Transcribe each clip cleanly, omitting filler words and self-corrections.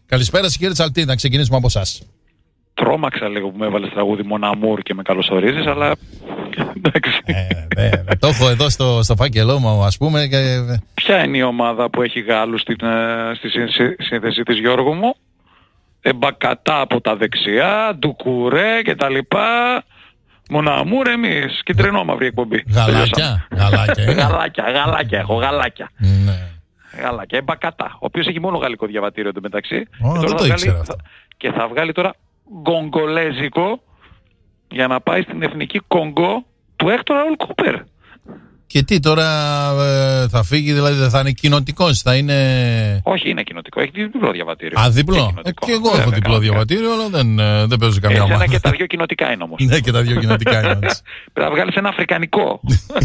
Καλησπέρα, κύριε Τσαλτή, να ξεκινήσουμε από εσάς. Τρόμαξα λίγο που με έβαλες τραγούδι Μοναμούρ και με καλωσορίζεις, αλλά εντάξει. Το έχω εδώ στο φάκελό μου, ας πούμε. Ποια είναι η ομάδα που έχει Γάλλους στη σύνθεση της, Γιώργο μου? Μπακατά από τα δεξιά, Ντουκουρέ και τα λοιπά. Μοναμούρ εμείς, κυτρινόμαυρη εκπομπή. Γαλάκια. Γαλάκια, έχω γαλάκια. Ναι. Γαλάκια, Μπακατά, ο οποίος έχει μόνο γαλλικό διαβατήριο εντωμεταξύ. Δεν το ήξερα αυτό. Και θα βγάλει τώρα γκογκολέζικο για να πάει στην εθνική Κονγκό του Έκτορ Ραούλ Κούπερ. Και τι τώρα θα φύγει, δηλαδή δεν θα είναι κοινοτικός, θα είναι... Όχι, είναι κοινοτικό, έχει διπλό διαβατήριο. Α, διπλό. Και εγώ έχω διπλό διαβατήριο, αλλά δεν παίζω καμία ομάδα. Εσένα και τα δυο κοινοτικά είναι όμως. Ναι, και τα δυο κοινοτικά είναι όμως. Πρέπει να βγάλεις ένα αφρικανικό.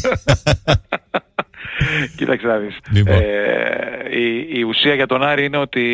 Κοίταξε να δεις. Η ουσία για τον Άρη είναι ότι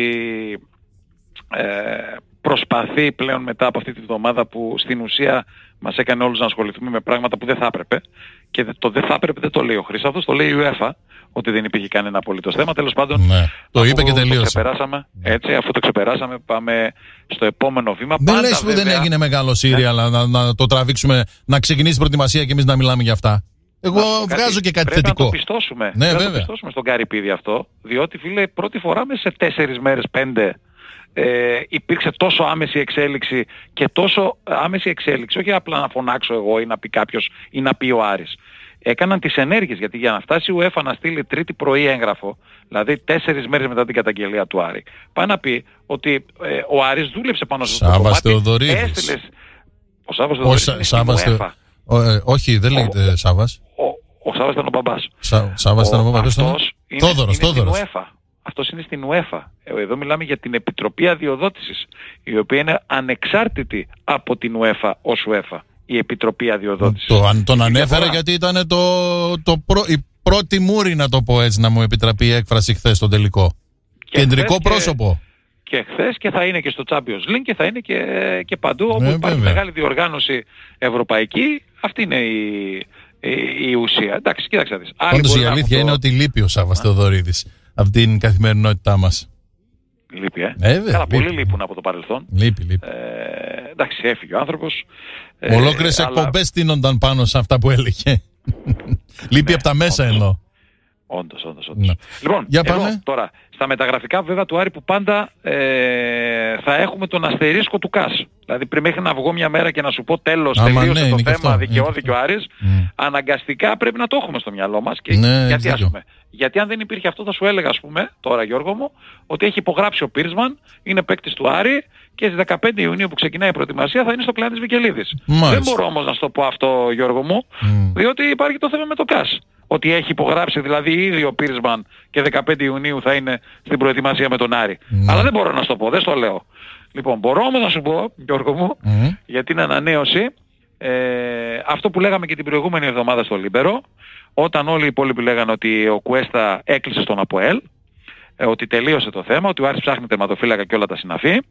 προσπαθεί πλέον μετά από αυτή τη βδομάδα που στην ουσία μας έκανε όλους να ασχοληθούμε με πράγματα που δεν θα έπρεπε, και το δεν θα έπρεπε δεν το λέει ο Χρήσταθος, το λέει η UEFA, ότι δεν υπήρχε κανένα απολύτως θέμα. Τέλος πάντων, ναι, το είπε και τελείωσε. Αφού το ξεπεράσαμε, πάμε στο επόμενο βήμα. Δεν λες που δεν έγινε μεγάλο σύριαλ, να το τραβήξουμε, να ξεκινήσει η προετοιμασία και εμείς να μιλάμε για αυτά. Εγώ βγάζω και κάτι θετικό. Να το πιστώσουμε. Ναι, να το πιστώσουμε στον Καρυπίδη αυτό, διότι φίλε, πρώτη φορά μέσα σε 4 μέρες, 5, υπήρξε τόσο άμεση εξέλιξη, και τόσο άμεση εξέλιξη, όχι απλά να φωνάξω εγώ ή να πει κάποιος ή να πει ο Άρης. Έκαναν τις ενέργειες, γιατί για να φτάσει η UEFA να στείλει Τρίτη πρωί έγγραφο, δηλαδή 4 μέρες μετά την καταγγελία του Άρη, πάει να πει ότι ο Άρης δούλεψε πάνω στο κομμάτι. Ο Σάββας Θεοδωρίδης. Όχι, δεν λέγεται Σάββας. Ο Σάββας ήταν ο μπαμπάς. Σάββας ήταν ο μπαμπάς. Θόδωρος. Αυτός είναι στην UEFA. Εδώ μιλάμε για την Επιτροπή Αδειοδότησης, η οποία είναι ανεξάρτητη από την UEFA ως UEFA, η Επιτροπή Αδειοδότησης. Τον ανέφερε γιατί ήταν η πρώτη μούρη, να το πω έτσι, να μου επιτραπεί η έκφραση, χθες στο τελικό. Κεντρικό πρόσωπο. Και χθες, και θα είναι και στο Champions League, και θα είναι και παντού όπου υπάρχει μεγάλη διοργάνωση ευρωπαϊκή. Αυτή είναι η ουσία. Εντάξει, κοίταξε να δεις. Όντως η αλήθεια είναι ότι λείπει ο Σάββας Θεοδωρίδης από την καθημερινότητά μας. Λείπει, Καλά, πολλοί λείπουν από το παρελθόν. Λείπει. Εντάξει, έφυγε ο άνθρωπος. Ολόκληρες εκπομπές στείνονταν πάνω σε αυτά που έλεγε. Λείπει από τα μέσα εννοώ. Όντως. Ναι. Λοιπόν, εδώ, τώρα, στα μεταγραφικά βέβαια του Άρη, που πάντα θα έχουμε τον αστερίσκο του ΚΑΣ. Δηλαδή πριν μέχρι να βγω μια μέρα και να σου πω τέλος, τελείωσε το θέμα, δικαιώθηκε ο Άρης, αναγκαστικά πρέπει να το έχουμε στο μυαλό μας. Και γιατί αν δεν υπήρχε αυτό, θα σου έλεγα, ας πούμε, τώρα Γιώργο μου, ότι έχει υπογράψει ο Πίρσμαν, είναι παίκτης του Άρη, και στις 15 Ιουνίου που ξεκινάει η προετοιμασία θα είναι στο κλάν της Βικελίδης. Δεν μπορώ όμως να σου το πω αυτό, Γιώργο μου, διότι υπάρχει το θέμα με το ΚΑΣ. Ότι έχει υπογράψει δηλαδή ήδη ο Πίρσμαν και 15 Ιουνίου θα είναι στην προετοιμασία με τον Άρη. Αλλά δεν μπορώ να σου το πω, δεν στο λέω. Λοιπόν, μπορώ όμως να σου πω, Γιώργο μου, για την ανανέωση, αυτό που λέγαμε και την προηγούμενη εβδομάδα στο Λίμπερο, όταν όλοι οι υπόλοιποι λέγανε ότι ο Κουέστα έκλεισε στον ΑΠΟΕΛ, ότι τελείωσε το θέμα, ότι ο Άρης ψάχνει τερματοφύλακα και όλα τα συναφή,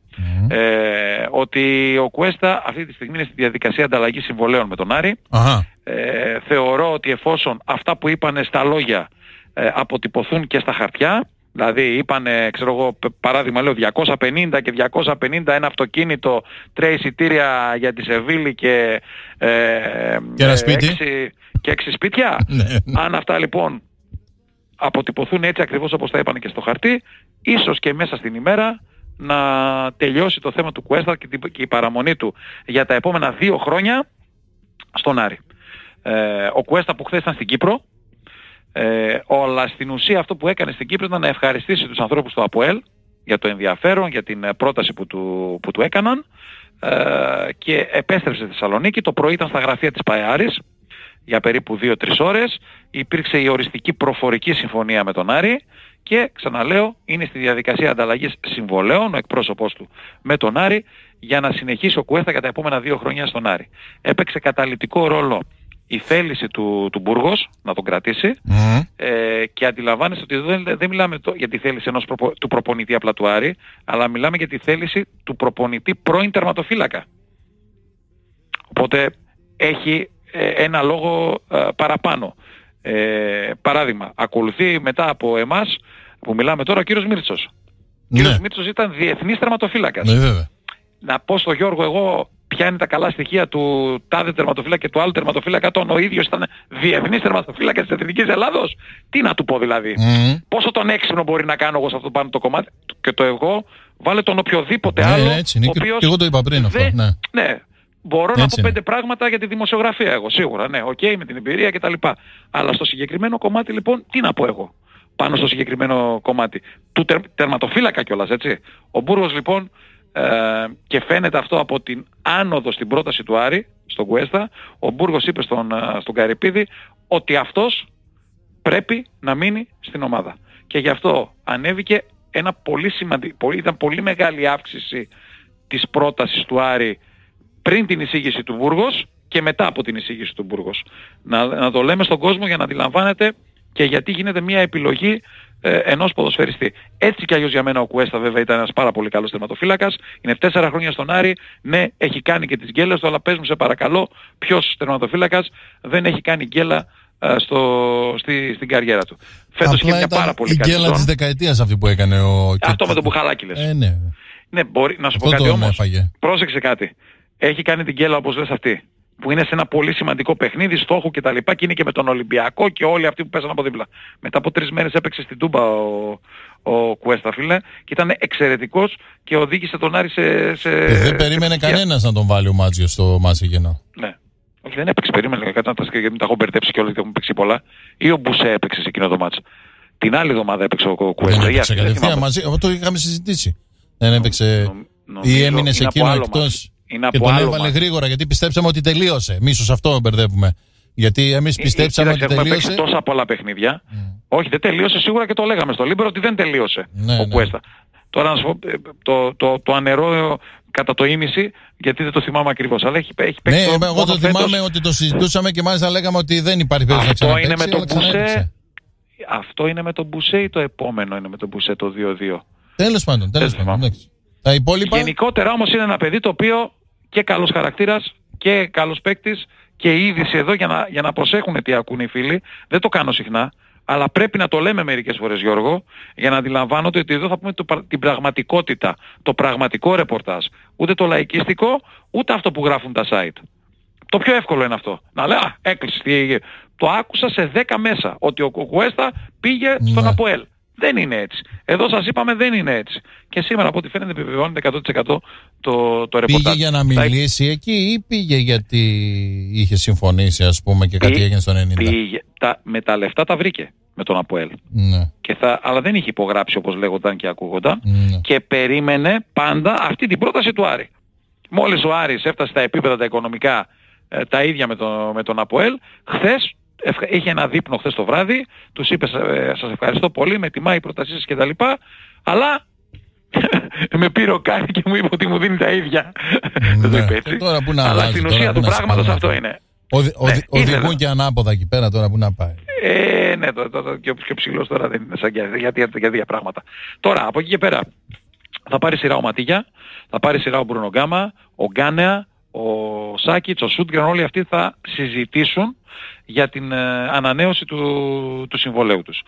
ότι ο Κουέστα αυτή τη στιγμή είναι στη διαδικασία ανταλλαγής συμβολέων με τον Άρη. Θεωρώ ότι εφόσον αυτά που είπανε στα λόγια αποτυπωθούν και στα χαρτιά, δηλαδή είπανε, ξέρω εγώ, παράδειγμα λέω 250 και 250 ένα αυτοκίνητο, 3 εισιτήρια για τη Σεβίλη και ένα σπίτι και 6 σπίτια. Αν αυτά λοιπόν αποτυπωθούν έτσι ακριβώς όπως τα είπανε και στο χαρτί, ίσως και μέσα στην ημέρα να τελειώσει το θέμα του Κουέστα και η παραμονή του για τα επόμενα 2 χρόνια στον Άρη. Ο Κουέστα που χθες ήταν στην Κύπρο, αλλά στην ουσία αυτό που έκανε στην Κύπρο ήταν να ευχαριστήσει τους ανθρώπους του ΑΠΟΕΛ για το ενδιαφέρον, για την πρόταση που του έκαναν, και επέστρεψε στη Θεσσαλονίκη. Το πρωί ήταν στα γραφεία της ΠΑΕΑΡης για περίπου 2-3 ώρες. Υπήρξε η οριστική προφορική συμφωνία με τον Άρη και ξαναλέω, είναι στη διαδικασία ανταλλαγής συμβολέων ο εκπρόσωπός του με τον Άρη για να συνεχίσει ο Κουέστα για τα επόμενα 2 χρόνια στον Άρη. Έπαιξε καταλυτικό ρόλο η θέληση του Μπούργος να τον κρατήσει, και αντιλαμβάνεσαι ότι δεν μιλάμε για τη θέληση του προπονητή απλά του Άρη, αλλά μιλάμε για τη θέληση του προπονητή πρώην τερματοφύλακα. Οπότε έχει ένα λόγο παραπάνω. Παράδειγμα, ακολουθεί μετά από εμάς που μιλάμε τώρα ο κύριος Μίρτσος. κύριος Μίτσος ήταν διεθνής τερματοφύλακας. Να πω στο Γιώργο εγώ ποια είναι τα καλά στοιχεία του τάδε τερματοφύλακα και του άλλου τερματοφύλακα, ο ίδιος ήταν διεθνής τερματοφύλακας της Εθνικής Ελλάδος. Τι να του πω δηλαδή. Πόσο τον έξυπνο μπορεί να κάνω εγώ σε αυτό πάνω το κομμάτι και το εγώ, βάλε τον οποιοδήποτε άλλο. Έτσι, ο οποίος, και εγώ το είπα πριν αυτό. Ναι. Μπορώ να πω 5 πράγματα για τη δημοσιογραφία εγώ, σίγουρα, ναι, με την εμπειρία κτλ. Αλλά στο συγκεκριμένο κομμάτι λοιπόν, τι να πω εγώ, πάνω στο συγκεκριμένο κομμάτι, του τερματοφύλακα κιόλας, έτσι. Ο Μπούργος λοιπόν, και φαίνεται αυτό από την άνοδο στην πρόταση του Άρη, στον Κουέστα, ο Μπούργος είπε στον Καρυπίδη ότι αυτός πρέπει να μείνει στην ομάδα. Και γι' αυτό ανέβηκε ένα πολύ σημαντικό, ήταν πολύ μεγάλη αύξηση της πρότασης του Άρη πριν την εισήγηση του Μπούργος και μετά από την εισήγηση του Μπούργος. Να το λέμε στον κόσμο για να αντιλαμβάνεται και γιατί γίνεται μια επιλογή ενός ποδοσφαιριστή. Έτσι κι αλλιώς για μένα ο Κουέστα βέβαια ήταν ένας πάρα πολύ καλός τερματοφύλακας. Είναι 4 χρόνια στον Άρη. Ναι, έχει κάνει και τις γκέλες του, αλλά πες μου σε παρακαλώ, ποιος τερματοφύλακας δεν έχει κάνει γκέλα στην καριέρα του. Φέτος είχε μια πάρα πολύ καλή. Η γκέλα της δεκαετίας αυτή που έκανε αυτό με το Μπουχαλάκι λες. Ναι, μπορεί να σου πω κάτι όμως. Πρόσεξε κάτι. Έχει κάνει την γκέλα όπως λες αυτή, που είναι σε ένα πολύ σημαντικό παιχνίδι, στόχου κτλ. Και είναι και με τον Ολυμπιακό και όλοι αυτοί που πέσαν από δίπλα. Μετά από 3 μέρες έπαιξε στην Τούμπα ο Κουέστα, φίλε, και ήταν εξαιρετικός και οδήγησε τον Άρη σε δεν περίμενε κανένας να τον βάλει ο Μάτζιο στο μάτς εκείνο. Ναι. Όχι, δεν έπαιξε, περίμενε κάτι να τα έχω μπερδέψει και όλοι έχουν παίξει πολλά. Ή ο Μπουσέ έπαιξε σε εκείνο το μάτς. Την άλλη εβδομάδα έπαιξε ο Κουέστα. Δεν έπαιξε κατευθείαν μαζί, αυτό το είχαμε συζητήσει. Δεν έπαιξε ή έμεινε σε εκείνο εκτός. Και τον έβαλε γρήγορα γιατί πιστέψαμε ότι τελείωσε. Μίσος αυτό μπερδεύουμε. Γιατί εμείς πιστέψαμε ότι τελείωσε. Έχουμε παίξει τόσα πολλά παιχνίδια. Όχι, δεν τελείωσε σίγουρα και το λέγαμε στο Λίμπερο ότι δεν τελείωσε ο Κουέστα. Τώρα να σου πω, το ανερώ κατά το ίμιση γιατί δεν το θυμάμαι ακριβώς. Αλλά έχει παίξει. Ναι, εγώ το θυμάμαι ότι το συζητούσαμε και μάλιστα λέγαμε ότι δεν υπάρχει περίπτωση να ξαναπαίξει. Αυτό είναι με τον Μπουσέ ή το επόμενο είναι με τον Μπουσέ το 2-2. Τέλος πάντων. Τα υπόλοιπα. Γενικότερα όμως είναι ένα παιδί το οποίο και καλός χαρακτήρας και καλός παίκτης και η είδηση εδώ για να προσέχουν τι ακούνε οι φίλοι. Δεν το κάνω συχνά, αλλά πρέπει να το λέμε μερικές φορές, Γιώργο, για να αντιλαμβάνονται ότι εδώ θα πούμε την πραγματικότητα, το πραγματικό ρεπορτάζ. Ούτε το λαϊκίστικο, ούτε αυτό που γράφουν τα site. Το πιο εύκολο είναι αυτό. Να λέει, έκλεισε. Το άκουσα σε 10 μέσα ότι ο Κουέστα πήγε στον ΑΠΟΕΛ. Δεν είναι έτσι. Εδώ σας είπαμε δεν είναι έτσι. Και σήμερα από ό,τι φαίνεται επιβεβαιώνεται 100% το ρεπορτάζ. Πήγε για να μιλήσει εκεί ή πήγε γιατί είχε συμφωνήσει ας πούμε και κάτι έγινε στο 90. Με τα λεφτά τα βρήκε με τον ΑΠΟΕΛ. Ναι. Αλλά δεν είχε υπογράψει όπως λέγονταν και ακούγονταν. Ναι. Και περίμενε πάντα αυτή την πρόταση του Άρη. Μόλις ο Άρης έφτασε στα επίπεδα τα οικονομικά τα ίδια με τον ΑΠΟΕΛ, χθες είχε ένα δείπνο χθες το βράδυ, τους είπε σας ευχαριστώ πολύ, με τιμάει η πρότασή σας κτλ. Αλλά με πήρε ο Κάρη και μου είπε ότι μου δίνει τα ίδια. Δεν το είπε έτσι. Αλλά στην ουσία του πράγματος αυτό είναι. Οδηγούν και ανάποδα εκεί πέρα τώρα που να πάει. Ναι, και ο πιο ψηλός τώρα δεν είναι σαν για δύο πράγματα. Τώρα από εκεί και πέρα θα πάρει σειρά ο Ματίγια, θα πάρει σειρά ο Μπρούνο Γκάμα, ο Γκάνεα, ο Σάκιτς, ο Σούτγκραν, όλοι αυτοί θα συζητήσουν για την ανανέωση του συμβολέου τους.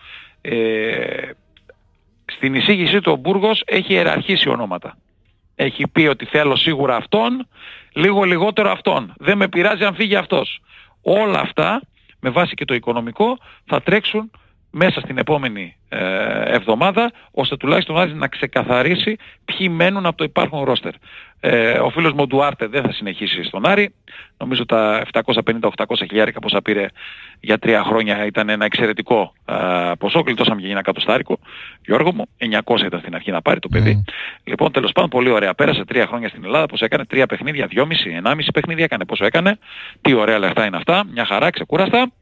Στην εισήγησή του ο Μπούργος έχει ιεραρχήσει ονόματα. Έχει πει ότι θέλω σίγουρα αυτόν, λίγο λιγότερο αυτόν. Δεν με πειράζει αν φύγει αυτός. Όλα αυτά, με βάση και το οικονομικό, θα τρέξουν μέσα στην επόμενη εβδομάδα, ώστε τουλάχιστον Άρης να ξεκαθαρίσει ποιοι μένουν από το υπάρχον ρόστερ. Ο φίλος μου Ντουάρτε δεν θα συνεχίσει στον Άρη. Νομίζω τα 750-800 χιλιάρικα πόσα πήρε για 3 χρόνια ήταν ένα εξαιρετικό ποσό. Κλειτώσαμε για ένα εκατοστάρικο. Γιώργο μου, 900 ήταν στην αρχή να πάρει το παιδί. Λοιπόν, τέλος πάντων, πολύ ωραία. Πέρασε 3 χρόνια στην Ελλάδα. Πόσο έκανε? 3 παιχνίδια, 2,5 παιχνίδια έκανε. Πόσο έκανε? Τι ωραία λεφτά είναι αυτά. Μια χαρά, ξεκούραστα.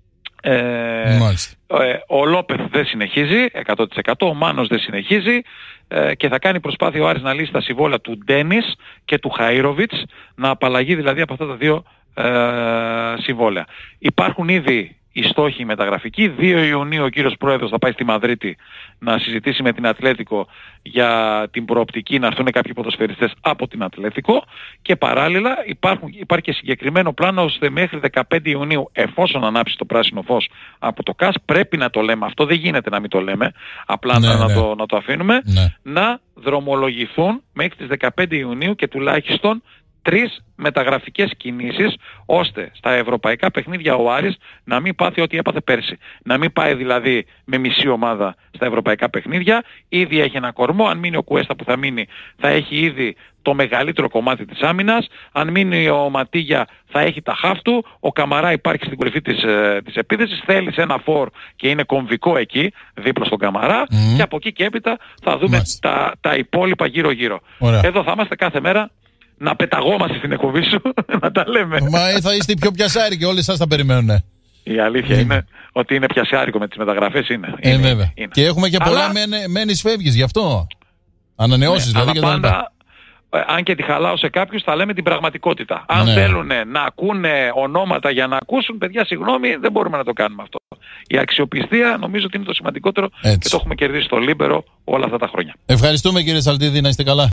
Ο Λόπεθ δεν συνεχίζει 100%, ο Μάνος δεν συνεχίζει και θα κάνει προσπάθεια ο Άρης να λύσει τα συμβόλαια του Ντένις και του Χαΐροβιτς, να απαλλαγεί δηλαδή από αυτά τα δύο συμβόλαια. Υπάρχουν ήδη οι στόχοι μεταγραφικοί. 2 Ιουνίου ο κύριος Πρόεδρος θα πάει στη Μαδρίτη να συζητήσει με την Ατλέτικο για την προοπτική να έρθουν κάποιοι ποδοσφαιριστές από την Ατλέτικο και παράλληλα υπάρχει και συγκεκριμένο πλάνο ώστε μέχρι 15 Ιουνίου, εφόσον ανάψει το πράσινο φως από το ΚΑΣ, πρέπει να το λέμε αυτό, δεν γίνεται να μην το λέμε, απλά να το αφήνουμε, να δρομολογηθούν μέχρι τις 15 Ιουνίου και τουλάχιστον 3 μεταγραφικές κινήσεις, ώστε στα ευρωπαϊκά παιχνίδια ο Άρης να μην πάθει ό,τι έπαθε πέρσι. Να μην πάει δηλαδή με μισή ομάδα στα ευρωπαϊκά παιχνίδια. Ήδη έχει ένα κορμό. Αν μείνει ο Κουέστα που θα μείνει, θα έχει ήδη το μεγαλύτερο κομμάτι της άμυνας. Αν μείνει ο Ματίγια, θα έχει τα χαφ του. Ο Καμαρά υπάρχει στην κορυφή της επίθεσης. Θέλει ένα φορ και είναι κομβικό εκεί, δίπλα στον Καμαρά. Και από εκεί και έπειτα θα δούμε τα υπόλοιπα γύρω-γύρω. Εδώ θα είμαστε κάθε μέρα να πεταγόμαστε στην εκπομπή σου, να τα λέμε. Μα θα είστε πιο πιασάρικοι, όλοι σας τα περιμένουν. Η αλήθεια είναι ότι είναι πιασάρικο με τις μεταγραφές, είναι. Βέβαια. Είναι. Και έχουμε και πολλά μένεις φεύγεις, γι' αυτό. Ανανεώσεις δηλαδή. Και πάντα, αν και τη χαλάω σε κάποιους, θα λέμε την πραγματικότητα. Αν θέλουν να ακούνε ονόματα για να ακούσουν, παιδιά, συγγνώμη, δεν μπορούμε να το κάνουμε αυτό. Η αξιοπιστία νομίζω ότι είναι το σημαντικότερο και το έχουμε κερδίσει στο Λίμπερο όλα αυτά τα χρόνια. Ευχαριστούμε κύριε Σαλτίδη, να είστε καλά.